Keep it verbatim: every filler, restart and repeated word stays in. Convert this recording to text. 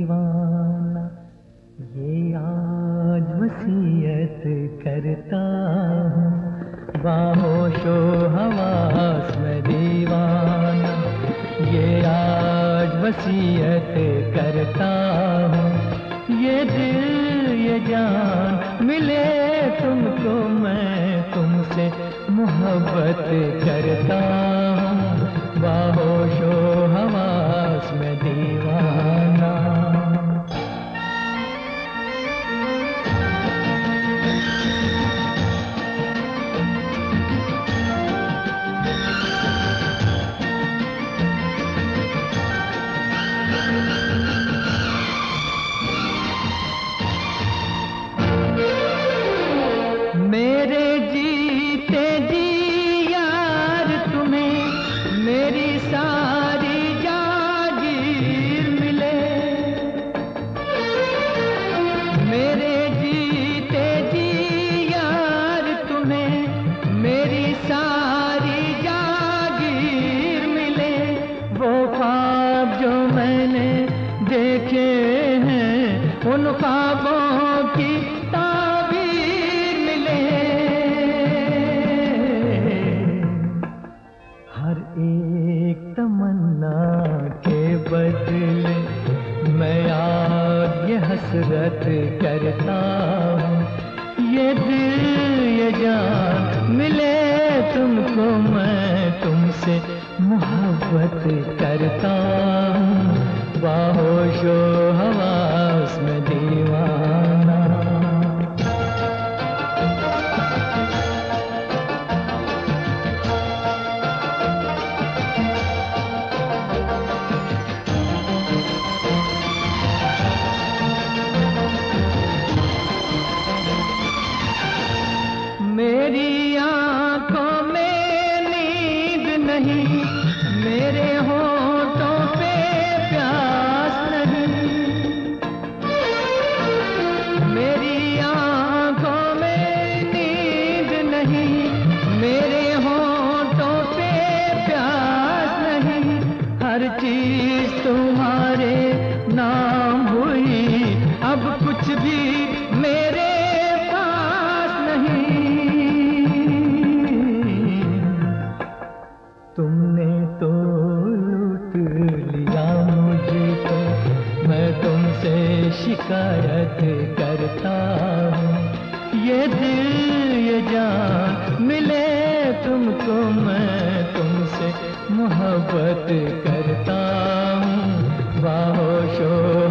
दीवाना, ये आज वसीयत करता हूँ, बाहोशो हवास में दीवाना, ये आज वसीयत करता हूँ। ये दिल ये जान मिले तुमको, मैं तुमसे मोहब्बत करता हूँ, बाहोशो हवास में दीवाना। मेरे जीते जी यार तुम्हें मेरी सारी जागीर मिले, मेरे जीते जी यार तुम्हें मेरी सारी जागीर मिले। वो ख्वाब जो मैंने देखे हैं उन ख्वाबों की हर एक तमन्ना के बदले मैं आज ये हसरत करता हूँ। ये दिल ये जान मिले तुमको, मैं तुमसे मोहब्बत करता हूँ, बाहोशो हवास में दीवाना। मेरी आंखों में नींद नहीं, मेरे होठों पे प्यास नहीं, मेरी आंखों में नींद नहीं, मेरे होठों पे प्यास नहीं। हर चीज तुम्हारे नाम हुई, अब कुछ भी मेरे तुमने तो लूट लिया मुझको, मैं तुमसे शिकायत करता हूँ। ये दिल ये जान मिले तुमको, मैं तुमसे मोहब्बत करता हूँ, बाहोशो